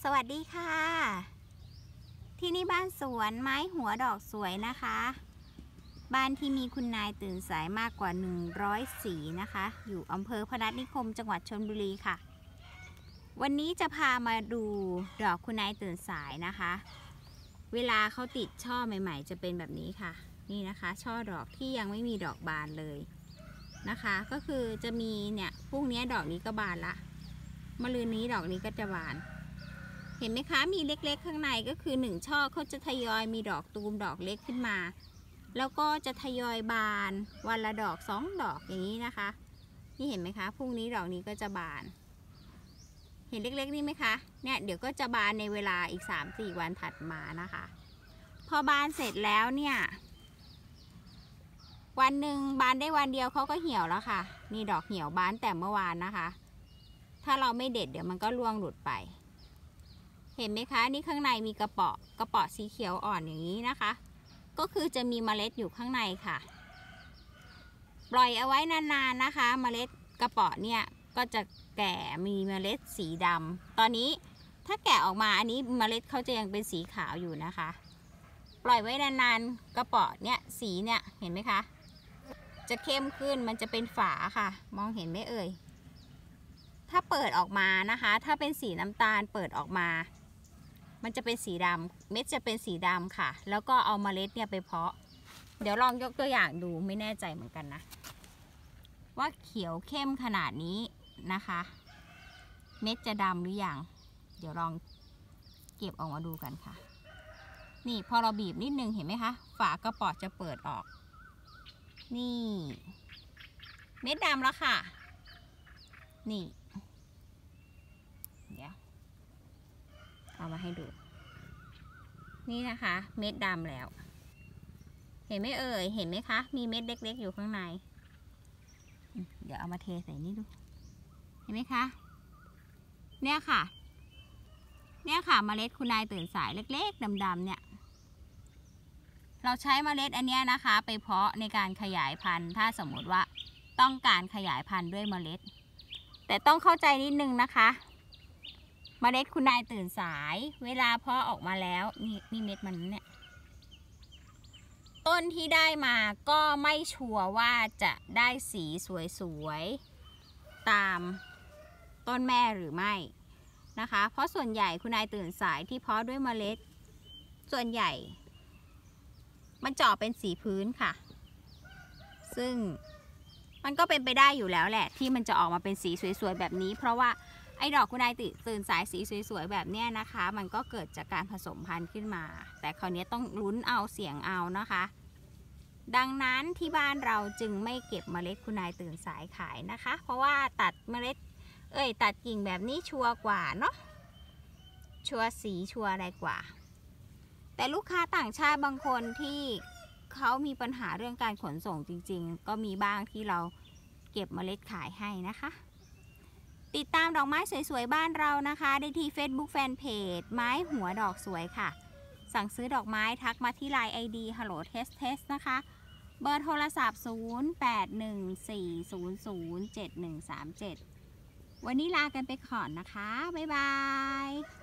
สวัสดีค่ะที่นี่บ้านสวนไม้หัวดอกสวยนะคะบ้านที่มีคุณนายตื่นสายมากกว่า100สีนะคะอยู่อำเภอพนัสนิคมจังหวัดชลบุรีค่ะวันนี้จะพามาดูดอกคุณนายตื่นสายนะคะเวลาเขาติดช่อใหม่ๆจะเป็นแบบนี้ค่ะนี่นะคะช่อดอกที่ยังไม่มีดอกบานเลยนะคะก็คือจะมีเนี่ยพรุ่งนี้ดอกนี้ก็บานละมะรืนนี้ดอกนี้ก็จะบานเห็นไหมคะมีเล็กๆข้างในก็คือ1ช่อเขาจะทยอยมีดอกตูมดอกเล็กขึ้นมาแล้วก็จะทยอยบานวันละดอก2ดอกอย่างนี้นะคะนี่เห็นไหมคะพรุ่งนี้ดอกนี้ก็จะบานเห็นเล็กๆนี่ไหมคะเนี่ยเดี๋ยวก็จะบานในเวลาอีก 3-4 วันถัดมานะคะพอบานเสร็จแล้วเนี่ยวันหนึ่งบานได้วันเดียวเขาก็เหี่ยวแล้วค่ะนี่ดอกเหี่ยวบานแต่เมื่อวานนะคะถ้าเราไม่เด็ดเดี๋ยวมันก็ร่วงหลุดไปเห็นไหมคะนี่ข้างในมีกระเปาะสีเขียวอ่อนอย่างนี้นะคะก็คือจะมีเมล็ดอยู่ข้างในค่ะปล่อยเอาไว้นานๆนะคะเมล็ดกระเปาะเนี่ยก็จะแก่มีเมล็ดสีดำตอนนี้ถ้าแกะออกมาอันนี้เมล็ดเขาจะยังเป็นสีขาวอยู่นะคะปล่อยไว้นานๆกระเปาะเนี่ยสีเนี่ยเห็นไหมคะจะเข้มขึ้นมันจะเป็นฝาค่ะมองเห็นไหมเอ่ยถ้าเปิดออกมานะคะถ้าเป็นสีน้ำตาลเปิดออกมามันจะเป็นสีดำเม็ดจะเป็นสีดำค่ะแล้วก็เอาเมล็ดเนี่ยไปเพาะเดี๋ยวลองยกตัวอย่างดูไม่แน่ใจเหมือนกันนะว่าเขียวเข้มขนาดนี้นะคะเม็ดจะดำหรือยังเดี๋ยวลองเก็บออกมาดูกันค่ะนี่พอเราบีบนิดนึงเห็นไหมคะฝากระป๋องจะเปิดออกนี่เม็ดดำแล้วค่ะนี่เดี๋ยวเอามาให้ดูนี่นะคะเม็ดดำแล้วเห็นไหมเอ่ยเห็นไหมคะมีเม็ดเล็กๆอยู่ข้างในเดี๋ยวเอามาเทใส่นี่ดูเห็นไหมคะเนี่ยค่ะเมล็ดคุณนายตื่นสายเล็กๆดำๆเนี่ยเราใช้เมล็ดอันนี้นะคะไปเพาะในการขยายพันธุ์ถ้าสมมติว่าต้องการขยายพันธุ์ด้วยเมล็ดแต่ต้องเข้าใจนิดนึงนะคะเมล็ดคุณนายตื่นสายเวลาเพาะออกมาแล้วนี่เม็ดมันเนี่ยต้นที่ได้มาก็ไม่ชัวร์ว่าจะได้สีสวยๆตามต้นแม่หรือไม่นะคะเพราะส่วนใหญ่คุณนายตื่นสายที่เพาะด้วยเมล็ดส่วนใหญ่มันจะออกเป็นสีพื้นค่ะซึ่งมันก็เป็นไปได้อยู่แล้วแหละที่มันจะออกมาเป็นสีสวยๆแบบนี้เพราะว่าไอ้ดอกคุณนายตื่นสายสีสวยๆแบบเนี้ยนะคะมันก็เกิดจากการผสมพันธุ์ขึ้นมาแต่คราวนี้ต้องลุ้นเอาเสี่ยงเอานะคะดังนั้นที่บ้านเราจึงไม่เก็บเมล็ดคุณนายตื่นสายขายนะคะเพราะว่าตัดเมล็ดตัดกิ่งแบบนี้ชัวร์กว่าเนาะชัวร์สีชัวร์อะไรกว่าแต่ลูกค้าต่างชาติบางคนที่เขามีปัญหาเรื่องการขนส่งจริงๆก็มีบ้างที่เราเก็บเมล็ดขายให้นะคะติดตามดอกไม้สวยๆบ้านเรานะคะได้ที่ Facebook Fanpage ไม้หัวดอกสวยค่ะสั่งซื้อดอกไม้ทักมาที่ LINE ID Hello Test Test นะคะเบอร์โทรศัพท์0814007137วันนี้ลากันไปก่อนนะคะบ๊ายบาย